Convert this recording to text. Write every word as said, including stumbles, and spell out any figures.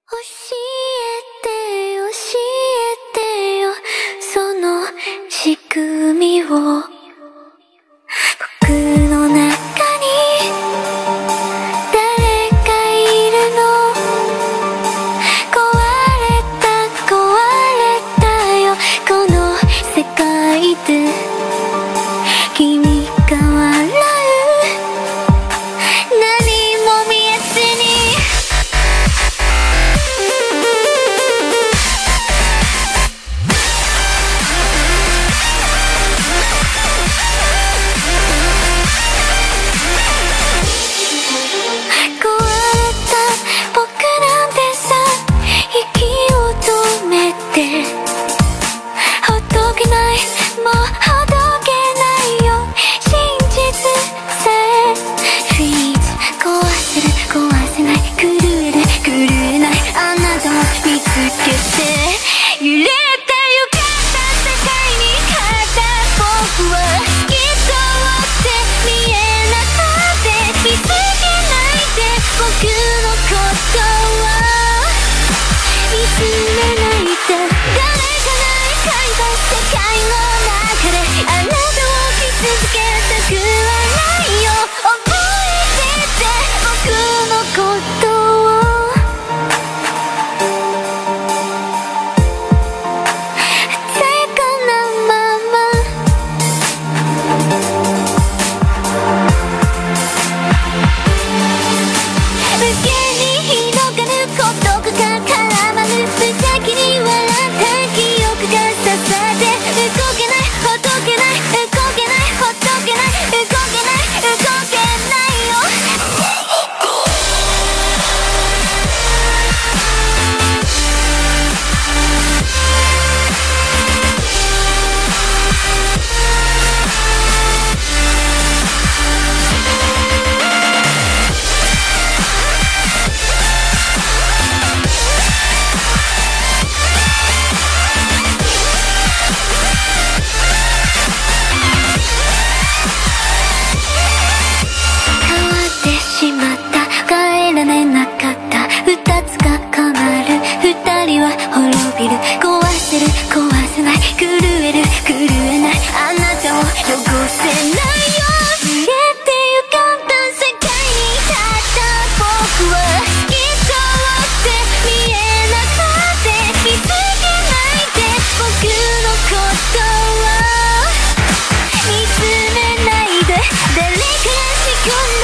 教えて教えてよその仕組みを僕の中に誰かいるの壊れた壊れたよこの世界で君が笑う何も見えずに壊れた僕なんてさ息を止めてほどけないもうほどけないよ真実さえフリーズ壊せる壊せない狂える狂えないあなたを見つけて揺れてゆかった世界に変えた僕はきっとって見えなくて見つけないで僕のことを見つめないで誰かが描いた世界の中であなたを傷つけたくはないよ覚えてて僕のことを鮮やかなまま無限に広がる孤独が絡まる無邪気に笑った記憶が支えて動けないほどけない動けないほどけない動けない動けないよ変わってしまった帰られなかった二つが変わる二人は滅びる壊せる壊せない狂える狂えないあなたを汚せないよ消えてゆかった世界に立った僕はきっとって見えなくて見つけないで僕のことを見つめないで誰かが仕組ん